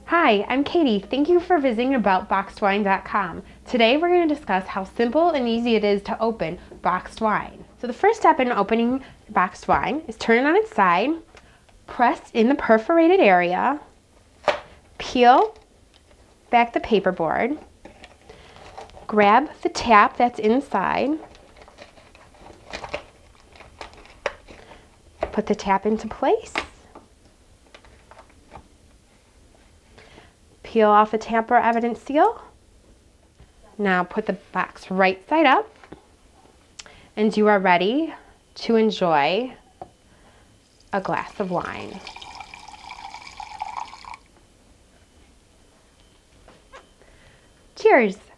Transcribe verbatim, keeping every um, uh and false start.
Hi, I'm Katie. Thank you for visiting about boxed wine dot com. Today we're going to discuss how simple and easy it is to open boxed wine. So the first step in opening boxed wine is turn it on its side, press in the perforated area, peel back the paperboard, grab the tap that's inside, put the tap into place, peel off the tamper evidence seal. Now put the box right side up and you are ready to enjoy a glass of wine. Cheers!